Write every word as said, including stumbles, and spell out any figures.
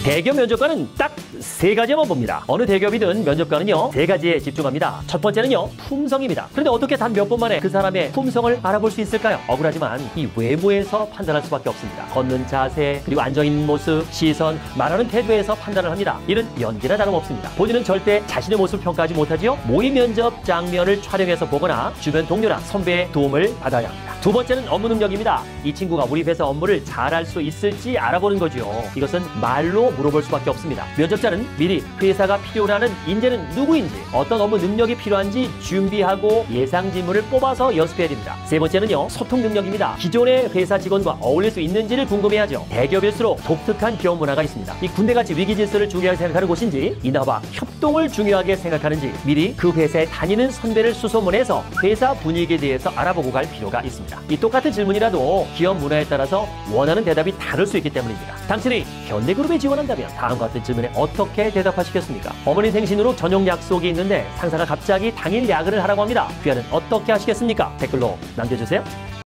대기업 면접관은 딱 세 가지만 봅니다. 어느 대기업이든 면접관은요 세 가지에 집중합니다. 첫 번째는요 품성입니다. 그런데 어떻게 단 몇 번 만에 그 사람의 품성을 알아볼 수 있을까요? 억울하지만 이 외모에서 판단할 수밖에 없습니다. 걷는 자세, 그리고 앉아있는 모습, 시선, 말하는 태도에서 판단을 합니다. 이는 연기나 다름없습니다. 본인은 절대 자신의 모습을 평가하지 못하지요. 모의 면접 장면을 촬영해서 보거나 주변 동료나 선배의 도움을 받아야 합니다. 두 번째는 업무 능력입니다. 이 친구가 우리 회사 업무를 잘할 수 있을지 알아보는 거죠. 이것은 말로 물어볼 수밖에 없습니다. 면접자는 미리 회사가 필요로 하는 인재는 누구인지, 어떤 업무 능력이 필요한지 준비하고 예상 질문을 뽑아서 연습해야 됩니다. 세 번째는요 소통 능력입니다. 기존의 회사 직원과 어울릴 수 있는지를 궁금해하죠. 대기업일수록 독특한 기업 문화가 있습니다. 이 군대같이 위기 질서를 중요하게 생각하는 곳인지, 인하와 협동을 중요하게 생각하는지 미리 그 회사에 다니는 선배를 수소문해서 회사 분위기에 대해서 알아보고 갈 필요가 있습니다. 이 똑같은 질문이라도 기업 문화에 따라서 원하는 대답이 다를 수 있기 때문입니다. 당신이 현대그룹에 지원한다면 다음과 같은 질문에 어떻게 대답하시겠습니까? 어머니 생신으로 저녁 약속이 있는데 상사가 갑자기 당일 야근을 하라고 합니다. 귀하는 어떻게 하시겠습니까? 댓글로 남겨주세요.